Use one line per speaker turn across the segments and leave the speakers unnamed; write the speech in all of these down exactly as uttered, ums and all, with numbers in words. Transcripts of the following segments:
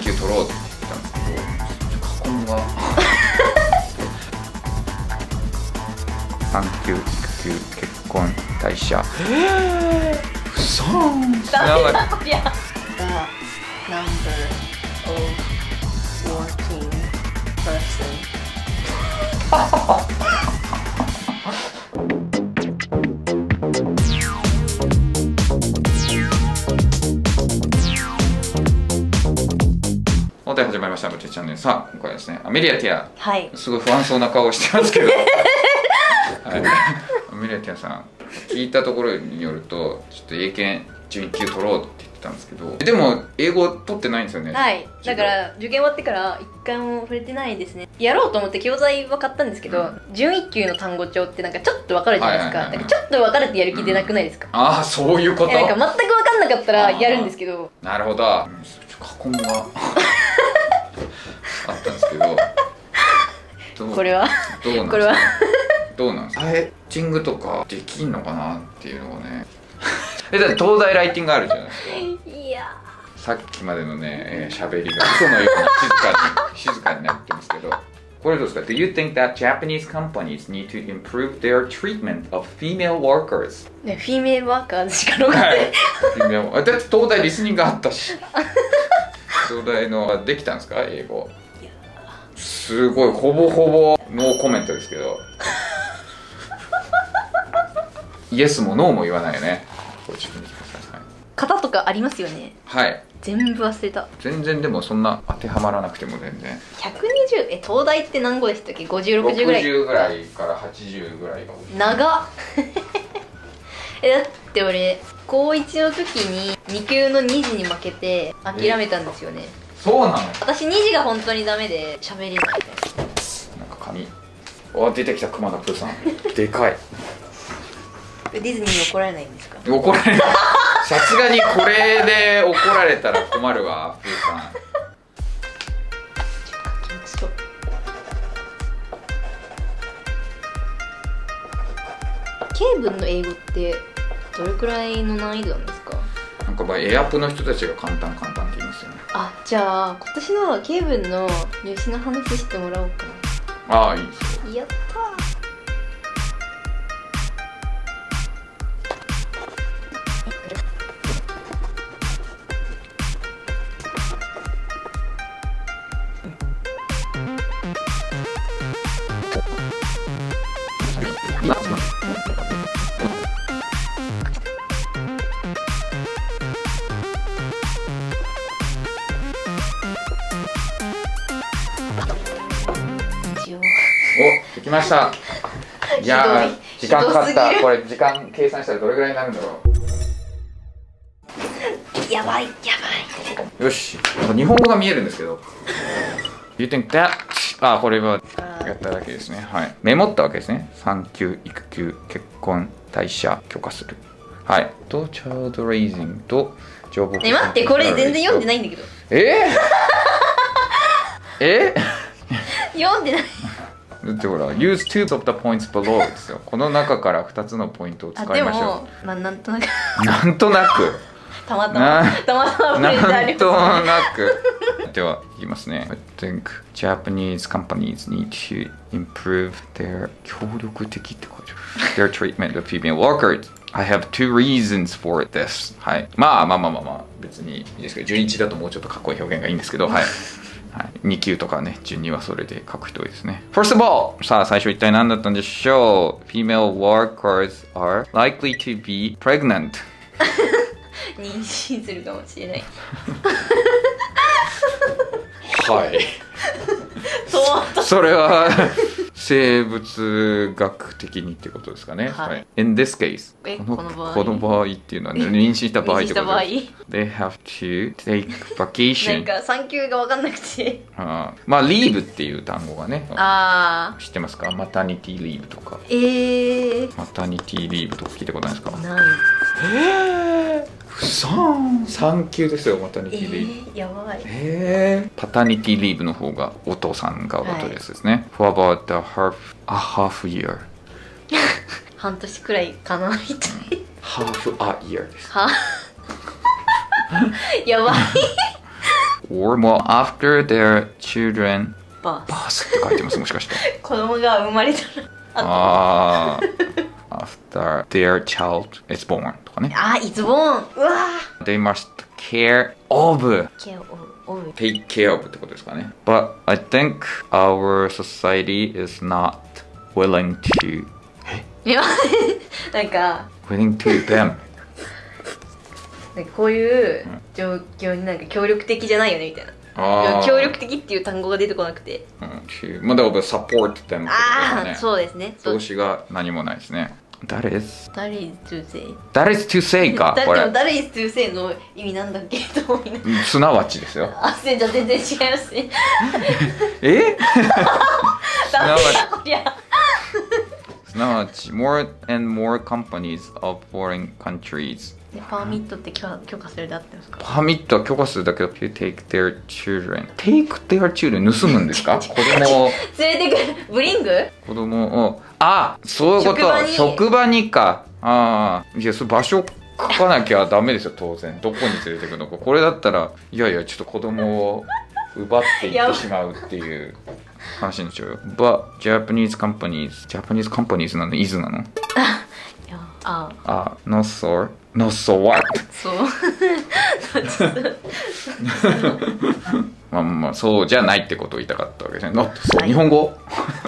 級取ろうって言ったんですけど、過去問が産休育休結婚退社うそー
ダメだこりゃ。 The number of working person
お題始まりました。ブチチャンネル。さあ今回はですね、アメリアティア、
はい、
すごい不安そうな顔をしてますけど、はい、アメリアティアさん聞いたところによるとちょっと英検じゅういっ級取ろうって言ってたんですけど、でも英語取ってないんですよね。
はい、だから受験終わってから一回も触れてないですね。やろうと思って教材は買ったんですけど、うん、じゅういっ級の単語帳ってなんかちょっと分かるじゃないですか。だからちょっと分かるってやる気出なくないですか？
うん、ああ、そういうこと。
なんか全く分かんなかったらやるんですけど。
なるほど、うん、過去問があったんですけど
これは
どうなんですか？
これは
どうなんですか？エッチングとかできんのかなっていうのがねえ、だって東大ライティングあるじゃないですか。
いや
さっきまでのね喋、えー、りが嘘のように静かに静かになってますけど、これどうですか？ Do you think that Japanese companies need to improve their treatment of female workers?
ね、フィメールワーカーズしか残ってない、
はい、だって東大リスニングあったし東大のできたんですか英語？すごいほぼほぼノーコメントですけどイエスもノーも言わないよね。これ自分で聞かせてください。
型とかありますよね。
はい、
全部忘れた。
全然でもそんな当てはまらなくても全然
ひゃくにじゅう、え東大って何語でしたっけ？ごじゅう、ろくじゅうぐらい。
ろくじゅうぐらいからはちじゅうぐらいが多い。
長っえだって俺高いちの時にに級のに次に負けて諦めたんですよね。
そうなの？
私に次が本当にダメで喋れないです。
なんか紙、あ、出てきた熊田プーさんでかい。
ディズニーに怒られないんですか？
怒られないさすがにこれで怒られたら困るわプーさん。
英文の英語ってどれくらいの難易度なんですか？
なんかまあエアプの人たちが簡単簡単って言いますよね。
あ、じゃあ今年の英文の入試の話してもらおうかな。
ああ、いいですよ。
やった
お、できました。いやー、時間かかった。これ時間計算したらどれぐらいになるんだろ
う。やばいやば
い。よし、日本語が見えるんですけどYou think that? あ、これはやっただけですね。はい、メモったわけですね。産休、育休、結婚、退社、許可する。はい、とチャイルドレイジングとジョブ。
え、待って、これ全然読んでないんだけど。
えー、え
読んでない
だってほら Use two of the points below ですよ。この中からふたつのポイントを使いましょう。
でも、まあ、なんとなく
なんとなく
たまたまたまたま触れてあります、ね、
なんとなくでは、いきますね。 I think Japanese companies need to improve their 協力的って書いてある their treatment of female workers. I have two reasons for this. はい、まあまあまあまあまあ別にいいですけど、じゅういちだともうちょっとかっこいい表現がいいんですけど、はいはい、に級とかね、順にはそれで書く人多いですね。First of all、さあ最初一体何だったんでしょう。 Female workers are likely to be pregnant
妊娠するかもしれない
はい
そう
それは生物学的にってことですかね。はい、In this case、 この場合この場合っていうのは、ね、妊娠した場合ってことです。They have to take vacation
なんか産休が分かんなくて
あまあリーブっていう単語がね、
あ
知ってますか？マタニティリーブとか。
えー、
マタニティリーブとか聞いたことないですか？
ない。
えー産休ですよ、マタニティリーブ。
えー、やばい。
えー、パタニティリーブの方がお父さんが取るやつですね。はい、For about a half, a half year
半年くらいかなみたい。
half a year です。
はやばい
or もう after their children
バー
birth って書いてますもしかして
子供が生まれたら
ああ after their child is born とかね
あーいつぼんうわ
They must care of
ケアオブ
take care of ってことですかね But I think our society is not willing to
いやなんか
willing to them
なんかこういう状況になんか協力的じゃないよねみたいな
あ
協力的っていう単語が出てこなくて
うん、to まあだから support them ってことです
ああ、
ね
そうですね
動詞が何もないですね That is
That is to say
That is to say か
だ
これ
でも That is to say の意味なんだっけと思いながら
すなわちですよ
あ、せんじゃ全然違いますね
え
ダメだこりゃ
すなわち More and more companies of foreign countries
でパーミットって許可許可するであってますか
パーミットは許可するだけど to take their children take their children 盗むんですか子供を
連れてくるブリング
子供をあそういうこと
職場に
職場にかああいやそれ場所書かなきゃダメですよ当然どこに連れてくるのかこれだったらいやいやちょっと子供を奪っていってしまうっていう話になっちゃうよ But Japanese companies Japanese companies なの is なの
いやあ
あ not so not so what
そう
まあまあそうじゃないってことを言いたかったわけですね not そう、はい、日本語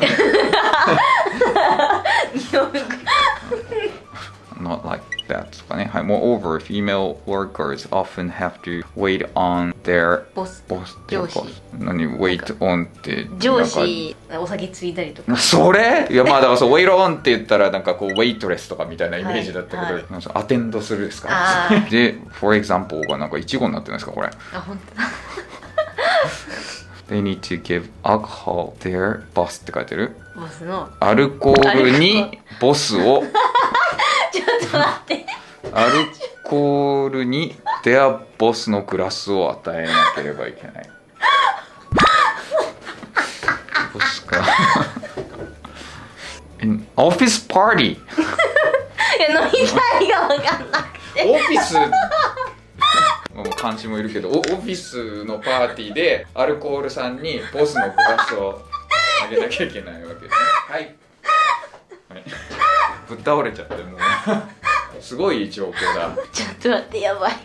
日本語
Not like that とかね、はい、Moreover, female workers often have to wait on their
ボス
boss
上司
何 wait on って
上司お酒ついたりとか
それいやまあだからそう wait on って言ったらなんかこう waitress とかみたいなイメージだったけど、はいはい、なんかアテンドするですかで for example がなんかイチゴになってるんですかこれ
あ本当だ
They need to give alcohol their boss って書いてる
ボスの
アルコールにボスを
ちょっと待って
アルコールに their boss のグラスを与えなければいけないボスかオフィスパーティーい
や飲みたいが分かんなくて
オフィスもう監視もいるけどオフィスのパーティーでアルコールさんにボスのグラスをあげなきゃいけないわけですねはい、はい、ぶっ倒れちゃってもうすごい状況だ
ちょっと待ってやばい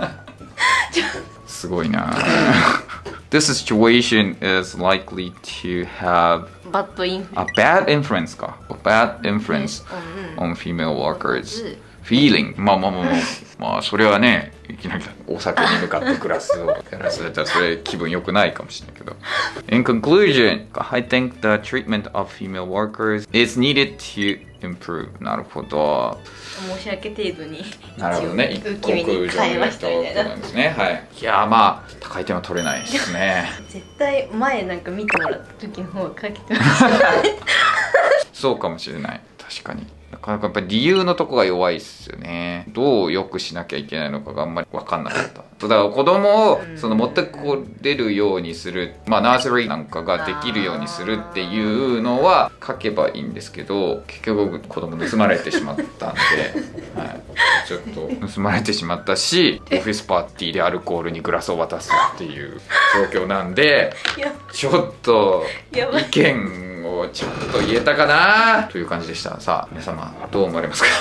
すごいなThis situation is likely to have
bad influence.
a bad influence か a bad influence on female workers feeling まあまあまあまあまあそれはねいきなりお酒に向かってグラスをやらせたらそれ気分良くないかもしれないけど In conclusion, I think the treatment of female workers is needed to improve なるほど
申し訳程度に
なるほどね一国上の人なんですねはいいやまあ高い点は取れないですね
絶対前なんか見てもらった時の方がかけてましたね
そうかもしれない確かになかなかやっぱり理由のとこが弱いっすよねどう良くしなきゃいけないのかがあんまり分かんなかっただから子供をその持ってこれるようにするまあナーセリーなんかができるようにするっていうのは書けばいいんですけど結局子供盗まれてしまったんで、はい、ちょっと盗まれてしまったしオフィスパーティーでアルコールにグラスを渡すっていう状況なんでちょっと意見をちょっと言えたかなという感じでしたさあ皆様どう思われますか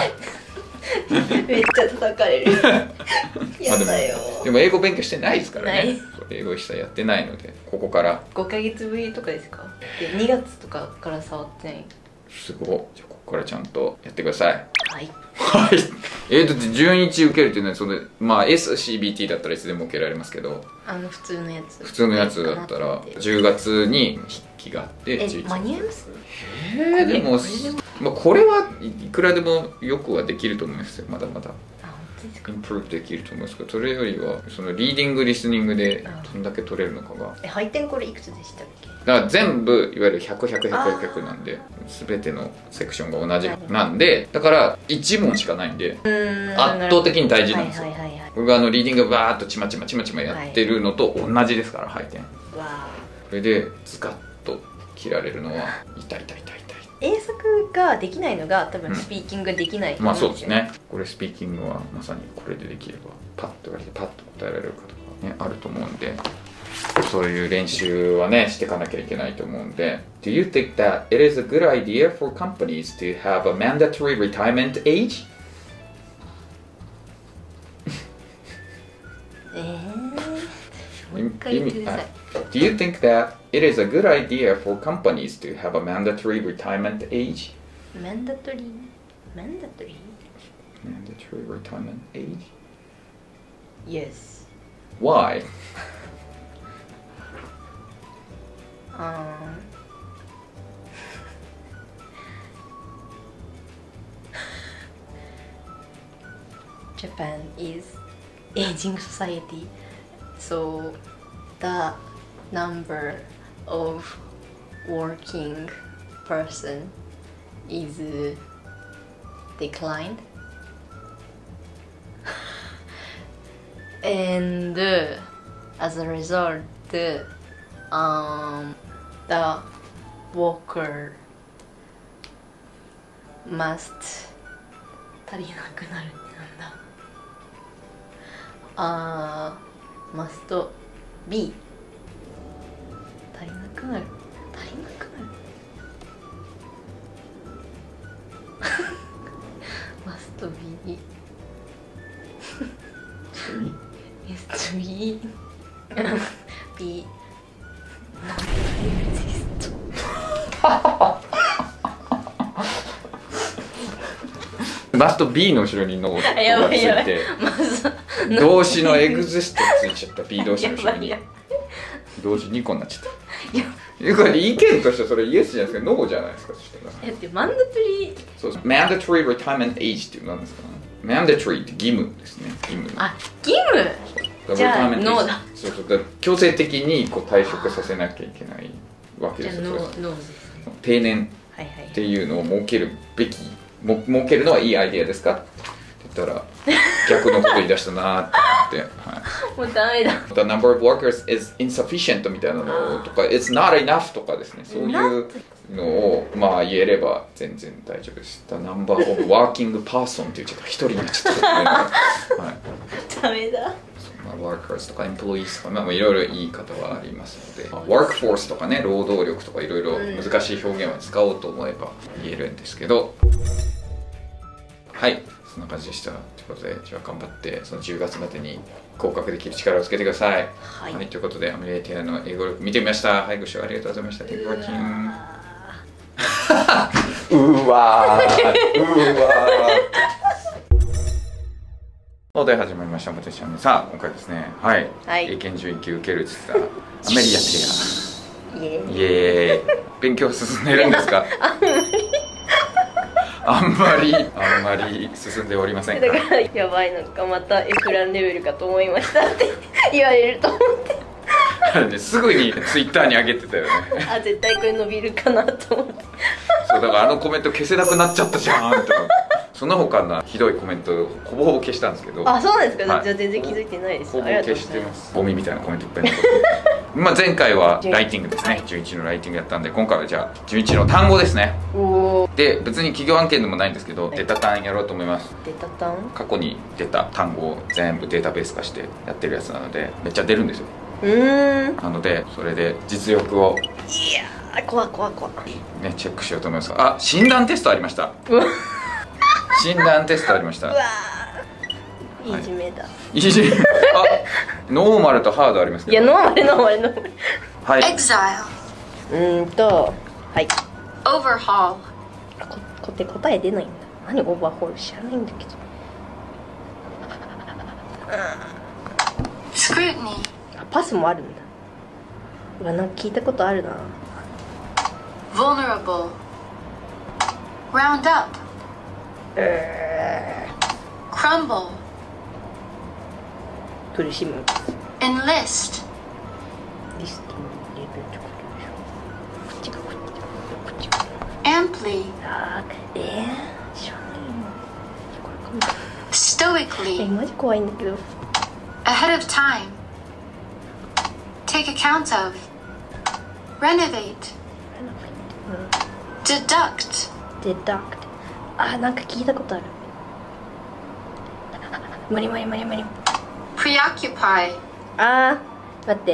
めっちゃ叩かれるやだよ
でも、でも英語勉強してないですからね英語一切やってないのでここから
ごかげつぶりとかですかでにがつとかから触ってない
すごいじゃあここからちゃんとやってください
はい
はいえーだってじゅうにち受けるっていうのはそのまあ エスシービーティー だったらいつでも受けられますけど
あの普通のやつ
普通のやつだったらじゅうがつに筆記があって
え間に合います
えー、でもまあこれはいくらでもよくはできると思いますよまだまだインプルーブできると思いますけどそれよりはそのリーディングリスニングでどんだけ取れるのかが
え配点これいくつでしたっけ
だから全部いわゆるひゃく、ひゃく、ひゃく、ひゃくなんで全てのセクションが同じなんでだからいち問しかないんで圧倒的に大事なんですよこれがあのリーディングバーッとちまちまちまちまやってるのと同じですから配点これでズカッと切られるのは痛い痛い痛い
英作ができないのが多分スピーキングできない、
うん、まあそうですねこれスピーキングはまさにこれでできればパッと言われてパッと答えられるかとかね、あると思うんで、そういう練習はねしていかなきゃいけないと思うんで。 Do you think that it is a good idea for companies to have a mandatory retirement age?
えー、もう一回言ってください。
Do you think that it is a good idea for companies to have a mandatory retirement age?
Mandatory mandatory
Mandatory retirement age?
Yes.
Why?
Um, Japan is aging society, so the number of working person is declined, and uh, as a result, um, the worker must 足りなくなるってなんだ。あー must be 足りなくなる足りなくなるmust be must be be
must be の後ろにのがついて動詞のエグジストついちゃった。 B 動詞の後ろに動詞にこになっちゃった。いやこれ意見としてそれイエスじゃないですか、ノーじゃないですか。そしたら
えってマンダトリー
そうそう mandatory retirement age っていうのなんですか、ね、mandatory って義務ですね。義務。
あ、義務じゃあノーだ。
そうそうだ強制的にこう退職させなきゃいけないわけですよ。
じゃあノーノーです。
定年っていうのを設けるべき、も設けるのはいいアイデアですかって言ったら逆のこと言い出したなって思って、はい、
もうダメだ。
The number of workers is insufficient みたいなのとか It's not enough とかですね、そういうのをまあ言えれば全然大丈夫です。 The number of working person って言っちゃった、一人になっちゃった、はい、
ダメだ。
workers とか employees とか、まあ、いろいろ言い方はありますので、workforce とかね、労働力とかいろいろ難しい表現は使おうと思えば言えるんですけど、はい、そんな感じでした。ということで、じゃあ頑張ってそのじゅうがつまでに合格できる力をつけてください。
はい、
はい、ということで、アメリカティアの英語力見てみました。はい、ご視聴ありがとうございました。Thank you for watching。うわー、うわー。お題始まりました。私はね、さあ今回ですね、はい、
はい、
英検準いっ級受けるって言ったアメリアティア、
イエーイ、
イエーイ。勉強進んでるんですか？あんまりあんまり進んでおりませんか？
だからやばいのかまたエフランレベルかと思いましたって言われると思って
すぐにツイッターに上げてたよね。
あ、絶対これ伸びるかなと思って。
そうだからあのコメント消せなくなっちゃったじゃんってその他のひどいコメントをほぼほぼ消したんですけど。
あ、そうなんですか、
はい、
じゃあ全然気づいてないです。
ほぼ消してます。ゴミみたいなコメントいっぱい残ってまあ前回はライティングですね、じゅういちのライティングやったんで、今回はじゃあじゅういちの単語ですね。
お
で、別に企業案件でもないんですけど、データ単やろうと思います。
データ単、
過去に出た単語を全部データベース化してやってるやつなので、めっちゃ出るんですよ。
うーん、
なのでそれで実力を
いやー、怖い怖い怖い
ね、チェックしようと思います。あ、診断テストありました。診断テストありました。
うわー、いいじめだ。
いいじめ。あ、ノーマルとハードありますけど。
いや、ノーマルノーマルノーマル。
はい。Exile。
うーんと、はい。
Overhaul。
あ、こ、こって答え出ないんだ。何オーバーホール知らないんだけど。
Scrutiny。
あ、パスもあるんだ。うわ、なんか聞いたことあるな。
Vulnerable。Round up。Crumble。
苦しむ。
Enlist。
リストに入れるってことでしょ。こっちがこっちがこっちが。
Amply。
あー、えー、知らないよ。これかも。え、
Stoically。
マジ怖いんだけど。
Ahead of time。Take account of。Renovate。Deduct。
deduct。あ、なんか聞いたことある。無理無理無理無理。
Preoccupy。
あー待って。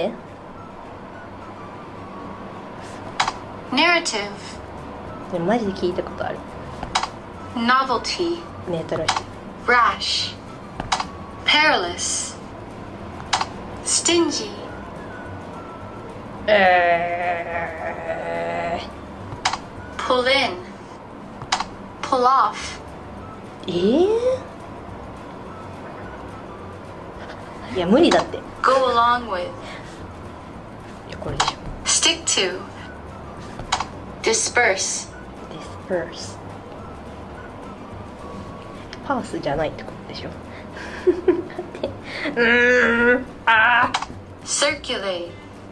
Narrative.
でもマジで聞いたことある。
Novelty.
ね、新しい。
Rash. Perilous. Stingy.
え
Pull in. Pull off.
ー、えー、いや無理だって。い
Go along with.
やこれでしょ。
Stick to. Disperse.
disperse パースじゃないってことでしょ。うーん、あー
Circulate.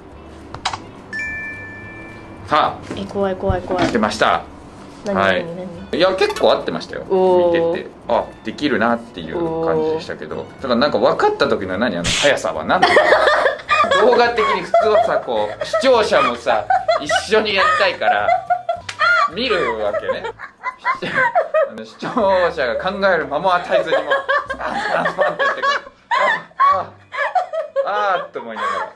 さ
え、怖い怖い怖い。
あ出ました。
何
はい
何何。
いや結構合ってましたよ。
おー
見ててあできるなっていう感じでしたけど、ただなんか分かった時の何あの速さはなんていうの動画的に普通はさこう視聴者もさ一緒にやりたいから見るわけね。あの視聴者が考える間も与えずにもスパンスパンスパンってやってくる。あああーって思いながら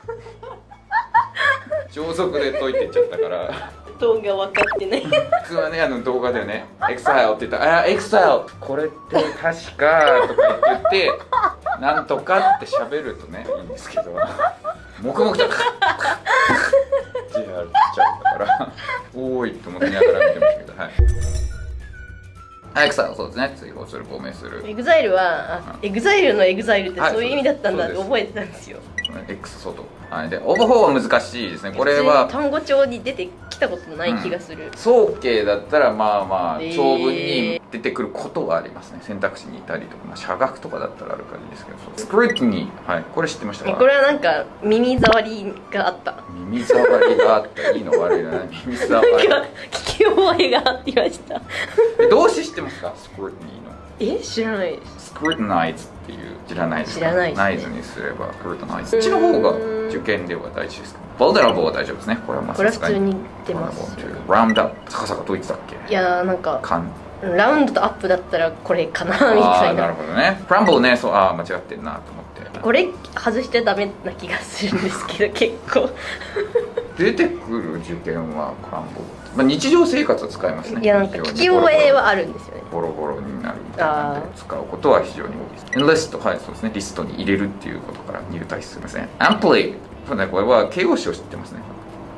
上速で解いてっちゃったから。
動画分かってない。
普通はねあの動画でね「エクサイル」って言ったら「あエクサイルこれって確か」とか言って「なんとか」って喋るとねいいんですけど黙々と「カッカッカッカッ」ってやっちゃうからおーいと思いながら見てますけどはい。エクサイルそうですね追放する亡命する
エグザイルはあエグザイルのエグザイルって
はい
そういう意味だったんだって
そうです
覚えてたんですよ。
X 外はいでオーバーフォーは難しいですね。これは
普通に単語帳に出てきたことない気がする。
早慶だったらまあまあ
えー
長文に出てくることはありますね。選択肢にいたりとか、まあ、社学とかだったらある感じですけどスクリプトにはいこれ知ってましたか。
これはなんか耳障りがあった。
耳障りがあったいいの悪いのね耳障り
なんか聞き覚えがありました。
動詞知ってますかスクリプトの
え、知らないです。
スクリプトナイズっていう知らないですか。
知らないですね
ナイズにすればスクリプトナイズこっちの方が受験では大事ですか。ボルダラボは大丈夫ですね。これはまあ
これは
さすが
普通に出ます。
ラウンドアップ坂坂どう言ってたっけ。
いやーなんか
かん
ラウンドとアップだったらこれかなみたいな。
あーなるほどね。クランブルねそうああ間違ってんなと思って
これ外しちゃダメな気がするんですけど結構
出てくる受験はクランブル、まあ、日常生活は使いますね。
いやなんか聞き覚えはあるんですよね。
ボロボロになるみたいなので使うことは非常に多いです。リストはいそうですねリストに入れるっていうことから入隊すみません。アンプレイこれこれは形容詞を知ってますね。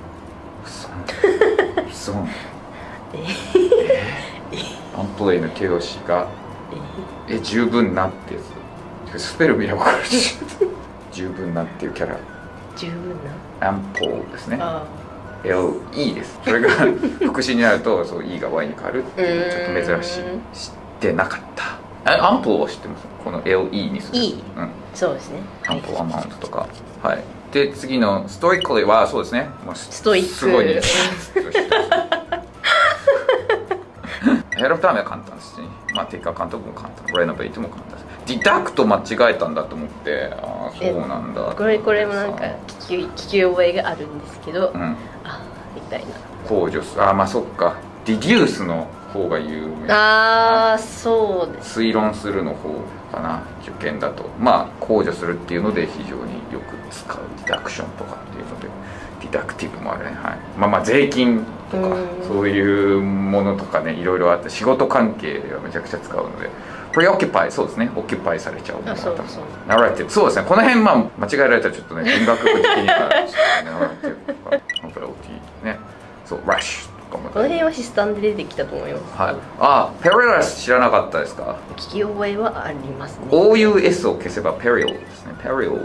そんそんアンプレイの形容詞がえ十分なってやつスペル見れば分かるし十分なっていうキャラ
十分
アンポーですね。
な。あ
エルイー です。それが副詞になるとそう E が Y に変わるっていうちょっと珍しい。知ってなかった。えアンポーは知ってます。この エルイー にする
E
うん、
そうですね。
アンポーアマウントとかはいで次のストイックはそうですねもう
ストイック
すごい似てますヘロフタームは簡単ですし、まあ、テイカー監督も簡単レノベイトも簡単です。ディダクト間違えたんだと思ってああそうなんだ
これこれもなんか聞き聞き覚えがあるんですけど、
うん
あみたいな。
控除すああまあそっかディデュースの方が有名。
ああそうです。
推論するの方かな受験だとまあ控除するっていうので非常によく使うディダクションとかっていうのでディダクティブもあるね、はい、まあまあ税金とかそういうものとかねいろいろあって仕事関係ではめちゃくちゃ使うのでプレオキュパイそうですねオキュパイされちゃうものが
そうそう
ナラティブそうですねこの辺まあ間違えられたらちょっとね文学部的にはちょっとねナラティブとかノベルティねそうラッシュとかも
この辺はシスタンで出てきたと思います。
はいあペリラス知らなかったですか。
聞き覚えはありますね。
オーユーエス を消せばペリオですね。ペリオ、えー、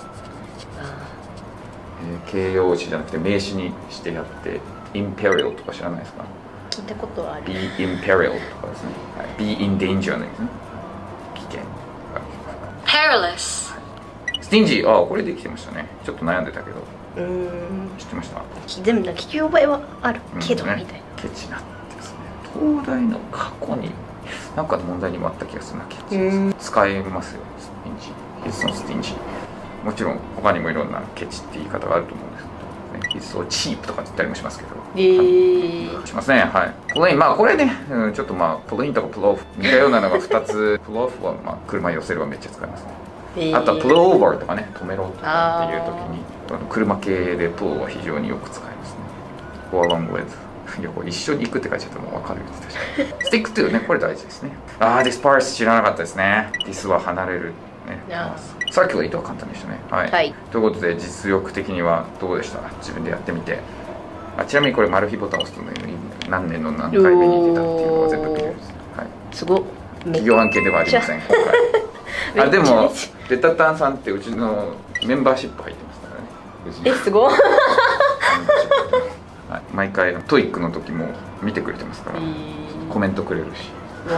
形容詞じゃなくて名詞にしてやってインペリオとか知らないですか。
聞いたことはある。
Be in peril とかですね、はい、Be in danger なんですね。危険
Perilous.
スティンジーああこれできてましたね。ちょっと悩んでたけど
うーん
知ってました。
でも聞き覚えはあるけど、
うんね
みたいな。
ケチなってですね東大の過去になんかの問題にもあった気がするな。ケチ
うん
使えますよスティンジー。It's so stingy。もちろん他にもいろんなケチって言い方があると思うんですけど、ね、It's so cheap とかって言ったりもしますけど、
えー、
しますね。はいプレインまあこれね、うん、ちょっとまあプレインとかプローフ似たようなのがふたつプローフはまあ車寄せればめっちゃ使いますね。
ええー
あとはプルオーバーとかね、止めろとかっていう時にあの車系でプルは非常によく使いますね。 Go along with いやこれ一緒に行くって書いちゃっても分かるよね。スティックトゥね、これ大事ですね。ああ、ディスパース知らなかったですね。ディスは離れるね。サーキュレートは簡単でしたね。はい、はい、ということで実力的にはどうでした？自分でやってみて。あ、ちなみにこれマル秘ボタンを押すとね、何年の何回目に出たっていうのが全部見れるんです。はい、すごっ。企業案件ではありません今回。あ、でもデタタンさんってうちのメンバーシップ入ってますからね。
え、すごっ。
はい、毎回トイックの時も見てくれてますから、コメントくれるし。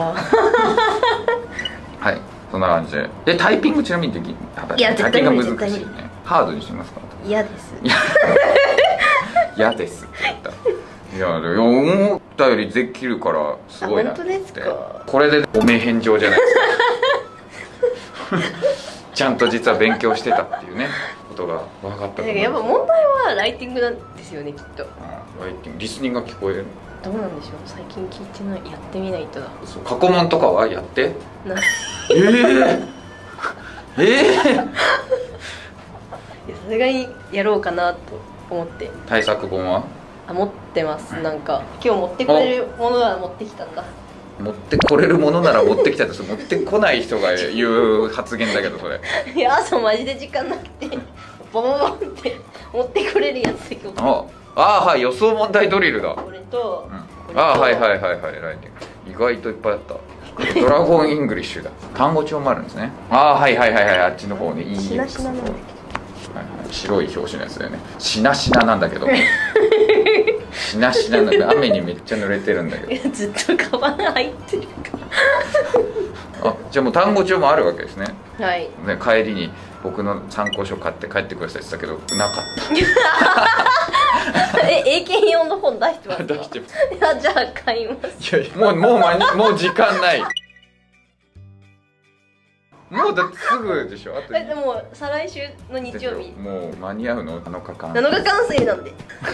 はい、そんな感じで。でタイピングちなみにでき、
いや
タイピングが難しいね。ハードにしますか？
嫌です。
嫌ですって言った。いや、でも思ったよりできるからすごいなって。
本当ですか？
これでお名返上じゃないですか。ちゃんと実は勉強してたっていうねことが分かったと思う。
やっぱ問題はライティングなんですよね、きっと。
ライティング、リスニングが聞こえる。
どうなんでしょう、最近聞いてない。やってみないとだ。
そう、過去問とかはやって
な
えー、ええー、
さすがにやろうかなと思って。
対策本は
あ、持ってます。なんか今日持ってくれるものは持ってきたんだ。
持ってこれるものなら持ってきたと持ってこない人が言う発言だけどそれ。
いや、朝マジで時間なくてボボボンって持ってこれるやつで今日。
ああ、はい、予想問題ドリルだ。
これと、
うん、ああ、はいはいはいはい、ライティング意外といっぱいあった。ドラゴンイングリッシュだ。単語帳もあるんですね。ああ、はいはいはいはい、あっちの方ね。いい
しなしななんだけど、
はいはい、白い表紙のやつだよね。しなしななんだけどしなしななんだ。雨にめっちゃ濡れてるんだけど。
ずっとカバン入ってるから
あ、じゃあもう単語帳もあるわけですね。
はい。
ね、帰りに僕の参考書買って帰ってくださいって言ったけどなかった
え、英検用の本出してますか？
出してます。
いや、じゃあ買います。
いやいや、もうもう間にもう時間ない。もうだってすぐでしょ。あと
え、でも再来週の日曜日
もう間に合うの？なのかかん
なのか完成なんで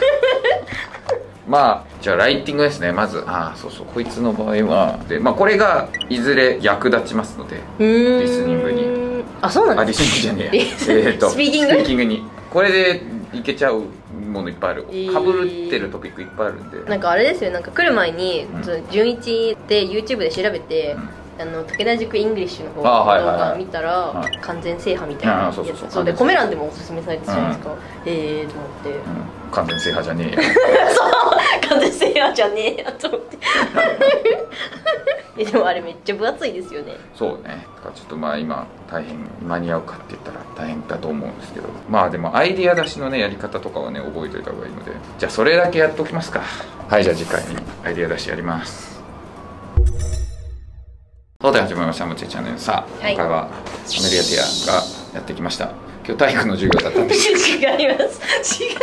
まあじゃあライティングですね。まず、ああそうそう、こいつの場合はで、まあこれがいずれ役立ちますので、リスニングに。
あ、そうなん
あ、
です
リスニングじゃねえやえっと
スピーキング
スピーキングにこれでいけちゃうものいっぱいある。
えー
かぶってるトピックいっぱいあるんで。
なんかあれですよ、なんか来る前に、
うん
その純一で YouTube で調べて、
うん
あの武田塾イングリッシュの方
あはいはいはい
動画見たら、
はい
完全制覇みたいなやつ、
あそうそうそう
そうでコメ欄でもおすすめされてたじゃないですか、ええーと思って、
うん、完全制覇じゃねえよ。
そう完全制覇じゃねえやと思ってえ、でもあれめっちゃ分厚いですよね。
そうね。だからちょっとまあ今大変間に合うかって言ったら大変だと思うんですけど、まあでもアイディア出しのねやり方とかはね覚えておいた方がいいので、じゃあそれだけやっておきますか。はい、じゃあ次回にアイディア出しやります。そうで始まりました、もちチャンネル。さあ、
はい、
今回はアメリアテアがやってきました。今日体育の授業だったんです
違います違い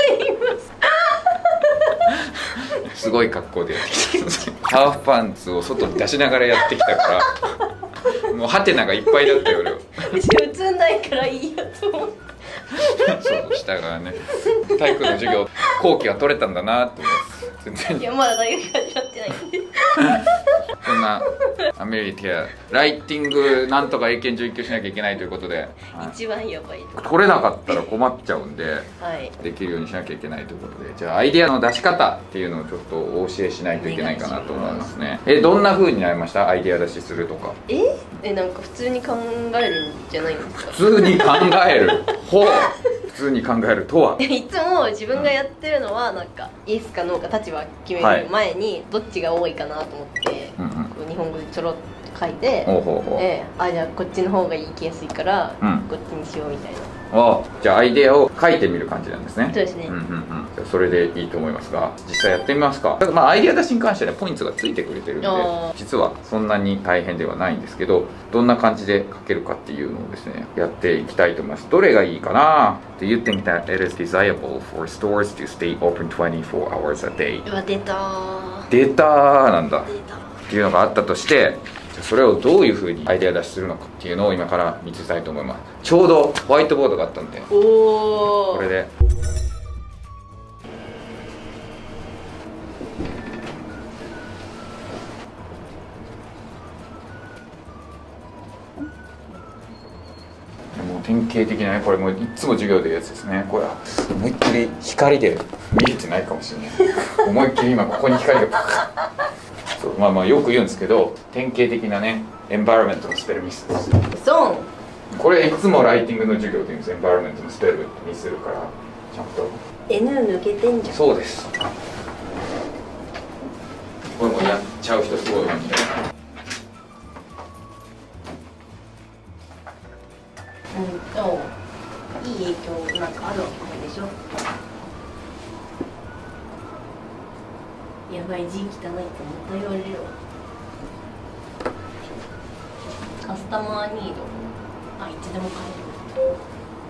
ます
すごい格好でやってきたんですハーフパンツを外に出しながらやってきたからもうハテナがいっぱいだったよ俺は。
映んないからいいやと思って
そう下がね、体育の授業後期は取れたんだなと思って。全然
いや、まだ大学始まってないんで
そんなアメリティアライティングなんとか英検準一級しなきゃいけないということで、はい、
一番やばいと
取れなかったら困っちゃうんで、
はい、
できるようにしなきゃいけないということで、じゃあアイデアの出し方っていうのをちょっとお教えしないといけないかなと思いますね。え、どんな風になりました？アイデア出しするとか。
ええ、なんか普通に考えるんじゃないんですか？
普通に考えるほう普通に考えるとは
いつも自分がやってるのはなんかイエスかノーか立場決める前にどっちが多いかなと思って、
うんうん、
こう日本語でちょろっと書いて、
ほうほうほう、
えー、あ、じゃあこっちの方が行きやすいから、
うん、
こっちにしようみたいな。
あ、じゃあアイデアを書いてみる感じなんですね。
そうですね、
うんうんうん、じゃあそれでいいと思いますが、実際やってみますか。ただまあアイデア出しに関しては、ね、ポイントがついてくれてるんで実はそんなに大変ではないんですけど、どんな感じで書けるかっていうのをですねやっていきたいと思います。どれがいいかなって言ってみたら、 It is desirable for stores to stay open twenty-four hours a day。
うわ、出たー
出たーなんだ
出た
っていうのがあったとして、それをどういうふうにアイデア出しするのかっていうのを今から見せたいと思います。ちょうどホワイトボードがあったんで、
おー、
これでもう典型的なね、これもいつも授業で言うやつですね。これは思いっきり光で見えてないかもしれない思いっきり今ここに光がパカッそう、まあまあよく言うんですけど、典型的なねエンバイロメントのスペルミスです。
そう
これいつもライティングの授業で言うんです。エンバイロメントのスペルミスるからちゃんと
N 抜けてんじゃん。
そうです。これもやっちゃう人すごい多いんで、
うんといい影響なんかあるわけでしょ。やばい字汚いってまた言われるわ。カスタマーニード、あ、いつでも変える。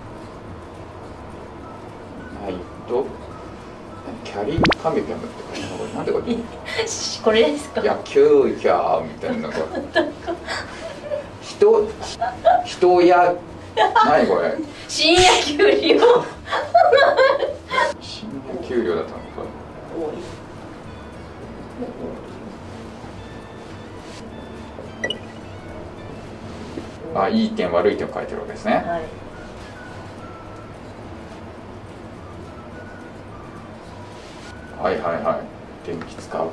はいとキャリーカメキャムって書いてあるのこれなんでこれ
これですか。
野球キャーみたいなのが人人や何これ
深夜給料
深夜給料だったのか。
多い。
あ、いい点悪い点を書いてるわけですね。
はい。
はいはいはい。電気使う。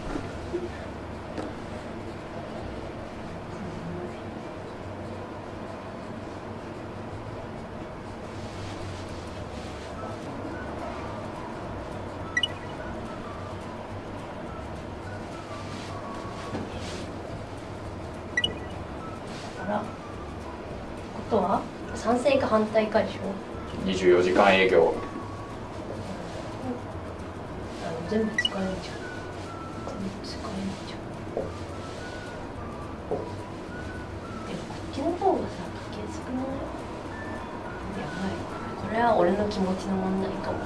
あら。ことは賛成か反対かでしょ。
にじゅうよじかん営業。
全部使えるじゃん。全部使えるじゃん。でもこっちの方がさ、書きやすくない？やばい。これは俺の気持ちの問題かも。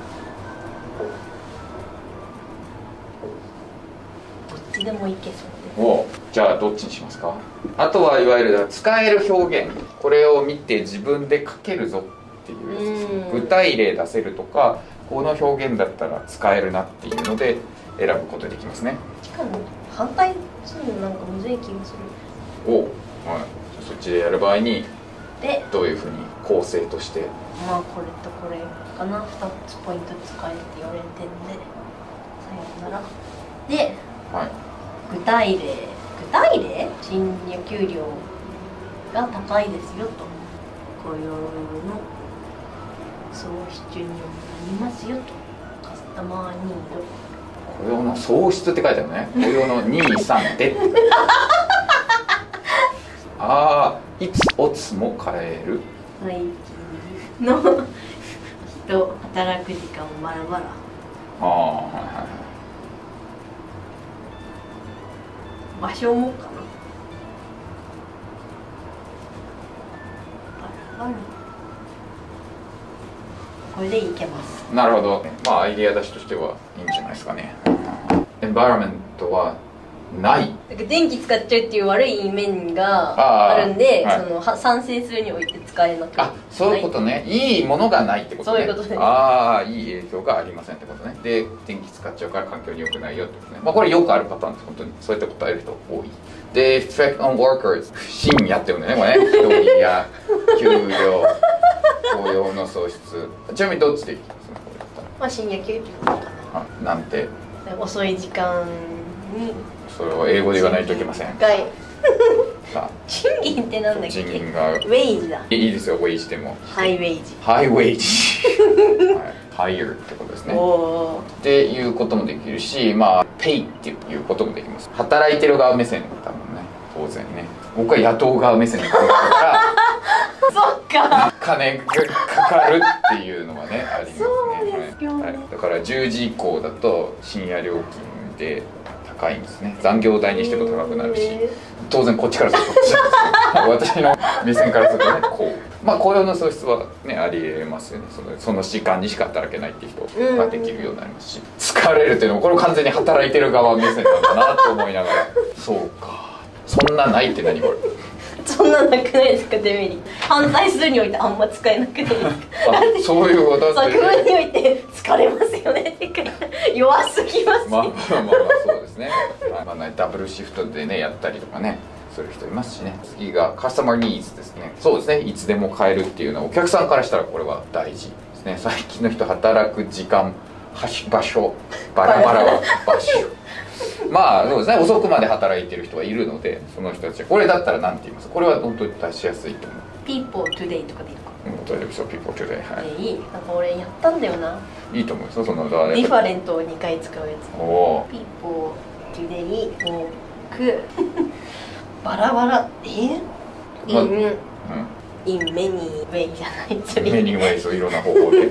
どっちでもいけそうで。
お、じゃあどっちにしますか。あとはいわゆる使える表現、これを見て自分で書けるぞっていうやつですね。具体例出せるとか、この表現だったら使えるなっていうので選ぶことできますね。
しかも反対するのなんかむずい気がする。
お、はい、そっちでやる場合に
で、
どういうふうに構成として。
まあこれとこれかな、ふたつポイント使えって言われてんで、さようなら。で、
はい、
具体例、具体例深夜給料が高いですよと、雇用の創出になりますよと、カスタマーニード、
雇用の創出って書いてあるね。雇用のにさんでああ、いつおつも変える
最近の人、働く時間をバラバラ。
ああ、はいはいはい。
場所もかな、バラバラ。これでいけます。
なるほど。まあアイディア出しとしてはいいんじゃないですかね。エンバイロメントはない。
だから電気使っちゃうっていう悪い面があるんで、
はい、
そのは賛成するにおいて使えなくない。
あ、そういうことね。いいものがないってことね。
そういうことです。
ああ、いい影響がありませんってことね。で、電気使っちゃうから環境に良くないよってことね。まあこれよくあるパターンです。本当にそういった答える人多い。で、effect on workers、深夜ってことね、これね。人や給料、雇用の創出。ちなみにどっちでいきますか。
まあ深夜給料かな。
あ、なんて。
遅い時間に。
それを英語で言わないといけません。
はい
さあ、
賃金ってなんだっけ。
賃金が
ウェイジだ。
いいですよ、ウェイジでも。
ハイウェイジ。
ハイウェイジ。はい、higher ってことですね。
おー
っていうこともできるし、まあ pay っていうこともできます。働いてる側目線だもんね、当然ね。僕は雇う側目線だから
そっか。
金がかかるっていうのはねありますね。
そうですよね。
はい、だからじゅうじ以降だと深夜料金で高いんですね。残業代にしても高くなるし、当然こっちからするとこっちなんですよ私の目線からするとね、こうまあ雇用の創出はねありえますよね。そのその時間にしか働けないっていう人ができるようになりますし、疲れるっていうのもこれ完全に働いてる側目線なんだなと思いながらそうか、そんなないって何これ。
そんななくないですか。デメリット反対するにおいてあんま使えなくないですか。
あ、そういうことって
作文において疲れますよねってか弱すぎますよ。
まあまあまあまあそうですね、まあね、ダブルシフトでねやったりとかねする人いますしね。次がカスタマーニーズですね。そうですね、いつでも買えるっていうのはお客さんからしたらこれは大事ですね。最近の人働く時間、場所、バラバラは場所まあそうですね、遅くまで働いてる人はいるので、その人たちはこれだったら何て言います？これは本当に出しやすいと思う。
People today とかでいいのか。
うん、大丈夫そう、people today、はい、
いい、なんか俺やったんだよな。
いいと思いますよ、その
ディファレントをにかい使うやつ。
おお
People today walk バラバラえ in、
まうん、
in many way じゃないそれ。
メニューワイズいろんな方法で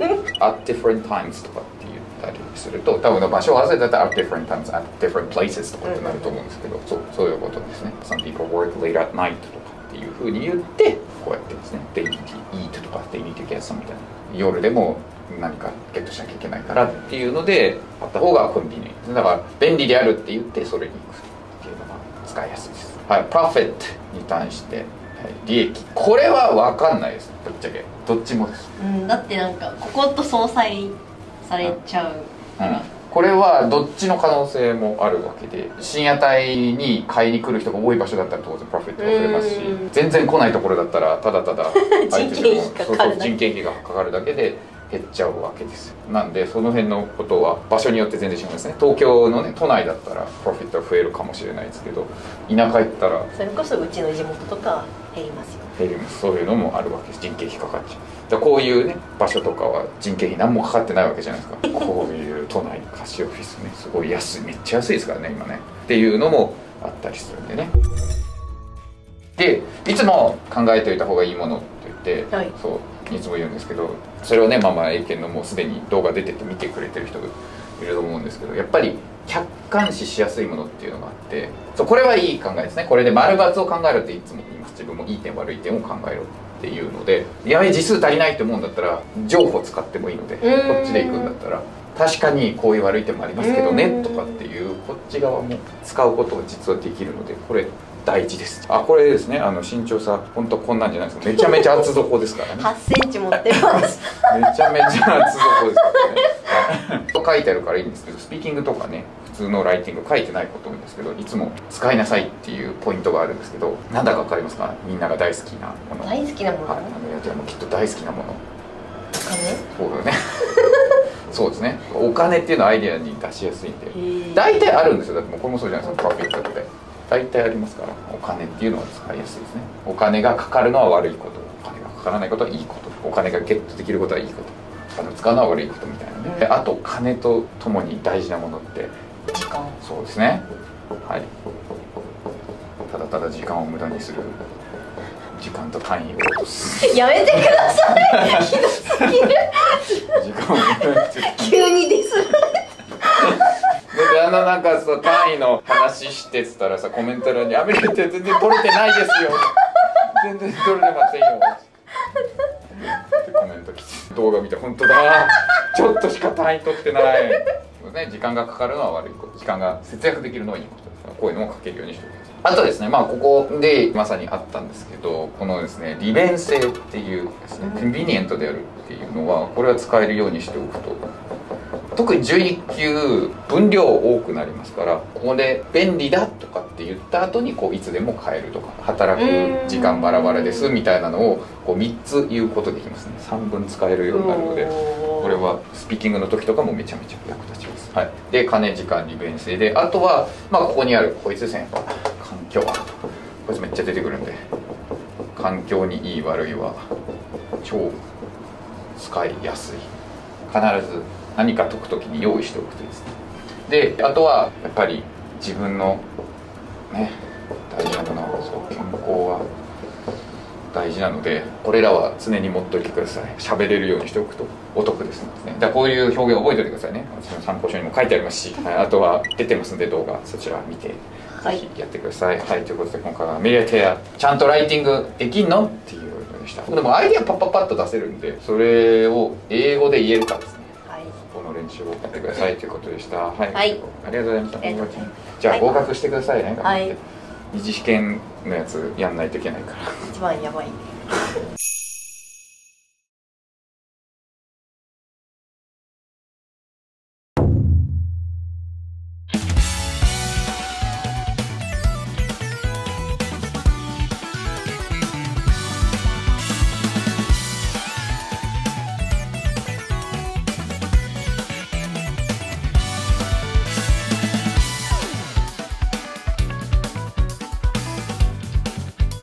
at different times とかって言ったりすると、多分場所を忘れてたら at different times at different places とかってなると思うんですけど、そうそういうことですね。 Some people work late at night とかっていうふうに言って、こうやってですね They need to eat とか They need to get some みたいな、夜でも何かゲットしなきゃいけないからっていうのであった方がコンビニエントだから便利であるって言ってそれに行くっていうのが使いやすいです。はい、プロフィットに対して、はい、利益、これは分かんないです、ぶっちゃけどっちもです。
うん、だってなんかここと相殺されちゃうから、
うん、これはどっちの可能性もあるわけで、深夜帯に買いに来る人が多い場所だったら当然プロフィットが増えますし、全然来ないところだったらただただ
人件費かかるだけ、
人件費がかかるだけで減っちゃうわけですよ。なんでその辺のことは場所によって全然違うんですね。東京のね都内だったらプロフィットは増えるかもしれないですけど、田舎行ったら
それこそうちの地元とか減りますよ。
減ります。そういうのもあるわけです。人件費かかっちゃう。だからこういうね場所とかは人件費何もかかってないわけじゃないですかこういう都内の貸しオフィスね、すごい安い、めっちゃ安いですからね今ねっていうのもあったりするんでね。でいつも考えておいた方がいいものって言って、はい、そういつも言うんですけど、それをねママ英検のもうすでに動画出てて見てくれてる人がいると思うんですけど、やっぱり客観視しやすいものっていうのがあって、そうこれはいい考えですね。これで丸×を考えるっていつも言います。自分もいい点悪い点を考えろっていうので、やはり字数足りないって思うんだったら情報使ってもいいので、こっちで行くんだったら確かにこういう悪い点もありますけどねとかっていうこっち側も使うことが実はできるので、これ大事です。あ、これですね、あの身長差本当こんなんじゃないですか。めちゃめちゃ厚底ですからね
はちセンチ持ってます
めちゃめちゃ厚底ですからねと書いてあるからいいんですけど、スピーキングとかね普通のライティング書いてないこと多いんですけど、いつも使いなさいっていうポイントがあるんですけど、なんだか分かりますか？みんなが大好きなもの。
大好きなもの、
はい、あのいやもうきっと大好きなもの。
お金？
そうだよねそうですね、お金っていうのはアイデアに出しやすいんで大体あるんですよ。だってもうこれもそうじゃないですか、プロフィットって大体ありますから、お金っていうのは使いやすいですね。お金がかかるのは悪いこと、お金がかからないことはいいこと、お金がゲットできることはいいこと、お金を使うのは悪いことみたいなね、うん、あと金とともに大事なものって
時間。そう
ですね、はい、ただただ時間を無駄にする、時間と単位を落とす
やめてくださいひどすぎる
時間を無駄にする
急にディスられた
であのなんかさ単位の話してっつったらさコメント欄に「アメリカって全然取れてないですよ全然取れてませんよ」ってコメント来て、動画見て本当だちょっとしか単位取ってないね、時間がかかるのは悪いこと、時間が節約できるのはいいことですから、こういうのも書けるようにしておきます。あとですね、まあここでまさにあったんですけど、このですね利便性っていうですね、コンビニエントであるっていうのは、これは使えるようにしておくと、特にじゅういっ級分量多くなりますから、ここで便利だとかって言った後にこういつでも買えるとか、働く時間バラバラですみたいなのをこうみっつ言うことできますね。さんぶん使えるようになるので、これはスピーキングの時とかもめちゃめちゃ役立ちます。はい、で金、時間、利便性で、あとはまあここにあるこいつですね、環境、こいつめっちゃ出てくるんで、環境にいい悪いは超使いやすい、必ず何か解く時に用意しておくといいですね。であとはやっぱり自分のね大事なもの、そう健康は大事なので、これらは常に持っておいてください。喋れるようにしておくとお得ですのでね。だからこういう表現覚えておいてくださいね。私の参考書にも書いてありますし、はい、あとは出てますんで動画、そちら見てぜひやってください。はい、はい、ということで今回はメディアテアちゃんとライティングできんのっていうのでした。でもアイディアパッパッパッと出せるんで、それを英語で言えるかですね。この練習をやってくださいということでした。はい、はい、ありがとうございました。じゃあ合格してくださいね。頑張って。二次試験のやつやんないといけないから。
一番やばい。